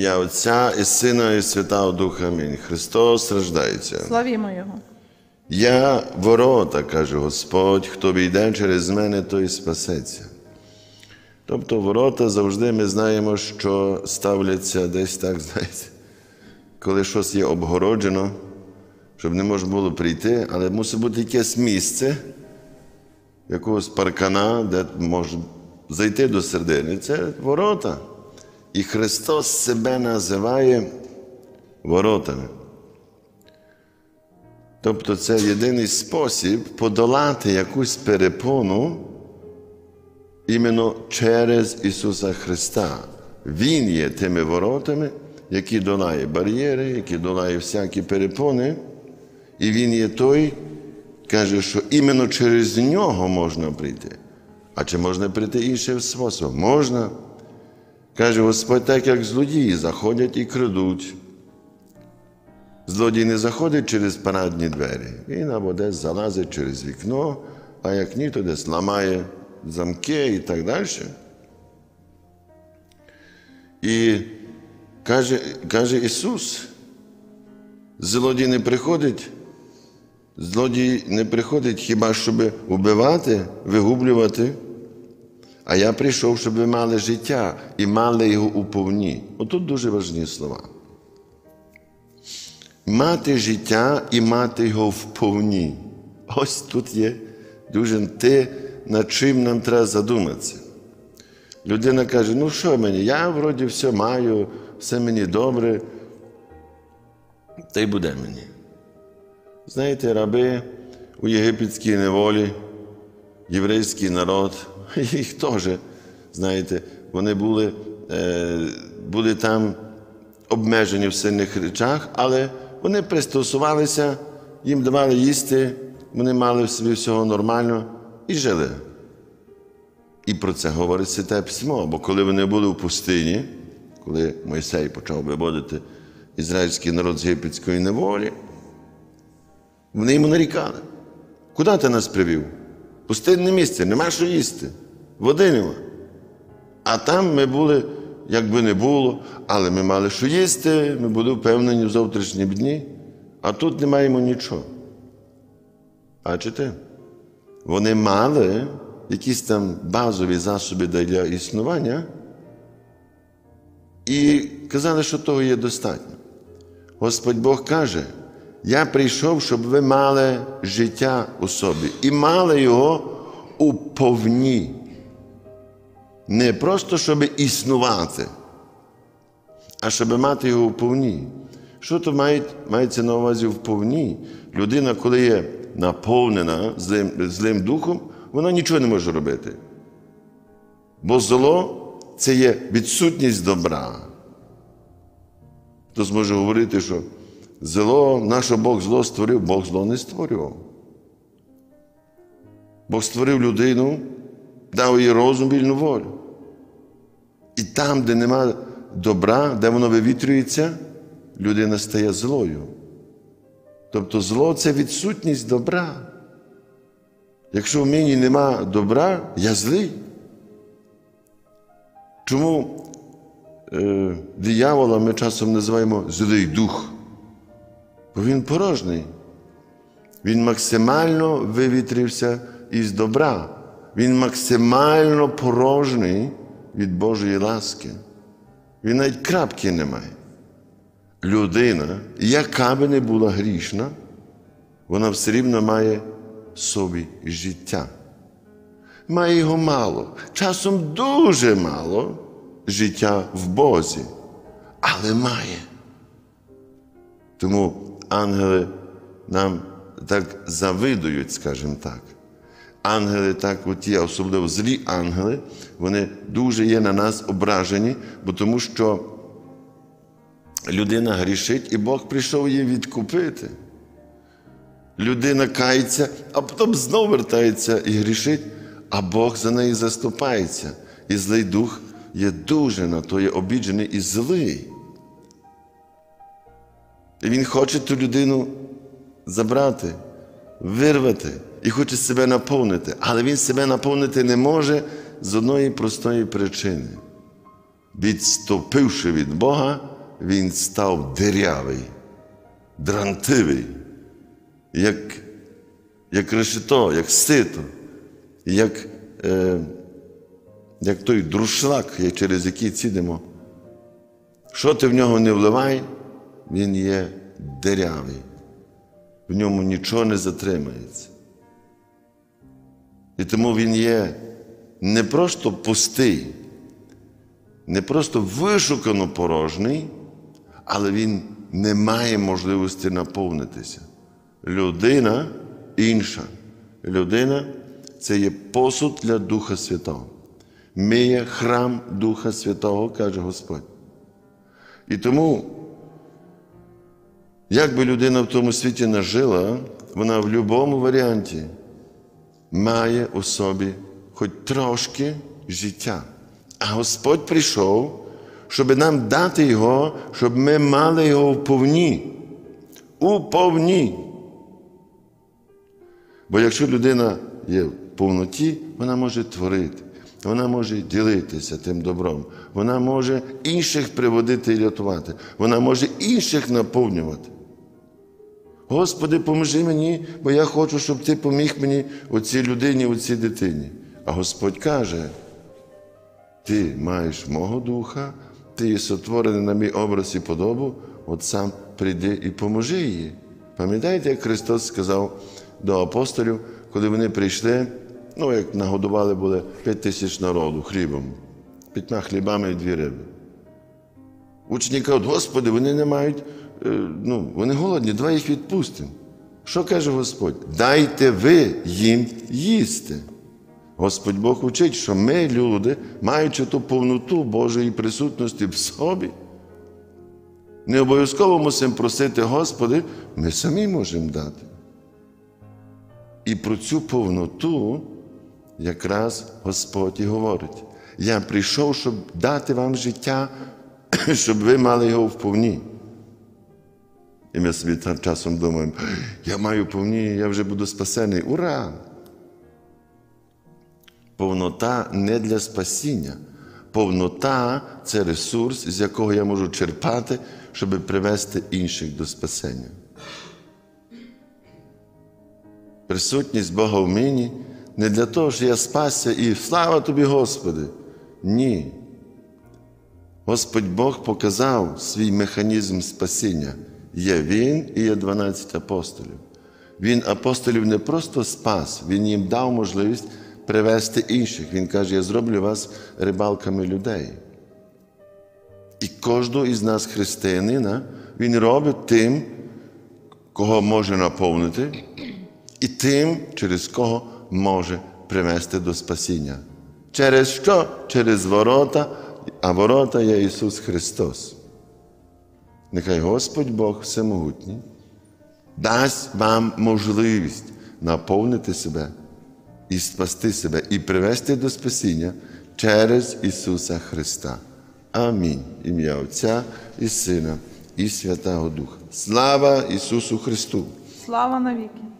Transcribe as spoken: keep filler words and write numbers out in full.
ім'я Отця і Сина і Святого Духа. Амінь. Христос рождається. Славімо Його. Я ворота, каже Господь, хто війде через мене, той спасеться. Тобто ворота завжди ми знаємо, що ставляться десь так, знаєте, коли щось є обгороджено, щоб не можна було прийти, але мусить бути якесь місце, якогось паркана, де можна зайти до середини. Це ворота. І Христос себе називає воротами. Тобто це єдиний спосіб подолати якусь перепону іменно через Ісуса Христа. Він є тими воротами, які долає бар'єри, які долає всякі перепони. І Він є той, каже, що іменно через Нього можна прийти. А чи можна прийти іншим способом? Можна. Каже Господь, так як злодії заходять і крадуть. Злодій не заходить через парадні двері. Він або десь залазить через вікно, а як ні, то десь ламає замки і так далі. І каже, каже Ісус, злодій не приходить, злодій не приходить хіба щоб убивати, вигублювати, а я прийшов, щоб ви мали життя і мали його уповні. Отут дуже важливі слова. Мати життя і мати його вповні. Ось тут є дуже те, над чим нам треба задуматися. Людина каже, ну що мені, я вроді все маю, все мені добре, та й буде мені. Знаєте, раби у єгипетській неволі, єврейський народ, їх теж, знаєте, вони були, е, були там обмежені в сильних речах, але вони пристосувалися, їм давали їсти, вони мали в собі всього нормально і жили. І про це говорить Святе Письмо, бо коли вони були в пустині, коли Мойсей почав виводити ізраїльський народ з єгипетської неволі, вони йому нарікали. Куди ти нас привів? Пустинне місце, нема що їсти, води нема. А там ми були, як би не було, але ми мали що їсти, ми були впевнені в завтрашні дні, а тут не маємо нічого. Бачите? Вони мали якісь там базові засоби для існування і казали, що того є достатньо. Господь Бог каже, я прийшов, щоб ви мали життя у собі і мали його уповні. Не просто, щоб існувати, а щоб мати його вповні. Що то має, мається на увазі вповні? Людина, коли є наповнена злим, злим духом, вона нічого не може робити. Бо зло – це є відсутність добра. Хтось може говорити, що зло, наш Бог зло створив, Бог зло не створював. Бог створив людину, дав їй розум, вільну волю. І там, де нема добра, де воно вивітрюється, людина стає злою. Тобто зло – це відсутність добра. Якщо в мені нема добра, я злий. Чому е, диявола ми часом називаємо злий дух? Бо він порожній. Він максимально вивітрився із добра. Він максимально порожній від Божої ласки. Він навіть крапки не має. Людина, яка би не була грішна, вона все рівно має в собі життя. Має його мало, часом дуже мало життя в Бозі, але має. Тому ангели нам так завидують, скажімо так. Ангели так, от є, особливо злі ангели, вони дуже є на нас ображені, бо тому що людина грішить, і Бог прийшов її відкупити. Людина кається, а потім знову вертається і грішить, а Бог за неї заступається. І злий дух є дуже на то, є обіджений і злий. І він хоче ту людину забрати, вирвати і хоче себе наповнити. Але він себе наповнити не може з одної простої причини. Відступивши від Бога, він став дирявий, дрантивий, як, як решето, як сито, як, е, як той друшлак, через який цідимо. Що ти в нього не вливай, він є дирявий. В ньому нічого не затримається. І тому він є не просто пустий, не просто вишукано порожній, але він не має можливості наповнитися. Людина інша. Людина – це є посуд для Духа Святого. Ми є храм Духа Святого, каже Господь. І тому, як би людина в тому світі не жила, вона в будь-якому варіанті має у собі хоч трошки життя. А Господь прийшов, щоб нам дати його, щоб ми мали його вповні. Уповні. Бо якщо людина є в повноті, вона може творити, вона може ділитися тим добром, вона може інших приводити і рятувати, вона може інших наповнювати. Господи, поможи мені, бо я хочу, щоб Ти поміг мені оцій людині, оцій дитині. А Господь каже, ти маєш мого духа, ти є сотворений на мій образ і подобу, от сам прийди і поможи їй. Пам'ятаєте, як Христос сказав до апостолів, коли вони прийшли, ну, як нагодували були п'ять тисяч народу хлібом, п'ятьма хлібами і дві риби. Учні кажуть, Господи, вони не мають, ну, вони голодні, давай їх відпустимо. Що каже Господь? Дайте ви їм їсти. Господь Бог учить, що ми, люди, маючи ту повноту Божої присутності в собі, не обов'язково мусимо просити Господи, ми самі можемо дати. І про цю повноту якраз Господь і говорить. Я прийшов, щоб дати вам життя, щоб ви мали його вповні. І ми собі там часом думаємо, я маю повні, я вже буду спасений. Ура! Повнота не для спасіння. Повнота – це ресурс, з якого я можу черпати, щоб привести інших до спасення. Присутність Бога в мені не для того, що я спасся і слава Тобі, Господи. Ні. Господь Бог показав свій механізм спасіння. Є Він і є дванадцять апостолів. Він апостолів не просто спас, Він їм дав можливість привести інших. Він каже, я зроблю вас рибалками людей. І кожного із нас, християнина, він робить тим, кого може наповнити, і тим, через кого може привести до спасіння. Через що? Через ворота, а ворота є Ісус Христос. Нехай Господь Бог Всемогутній дасть вам можливість наповнити себе і спасти себе, і привести до спасіння через Ісуса Христа. Амінь. Ім'я Отця і Сина, і Святого Духа. Слава Ісусу Христу! Слава навіки!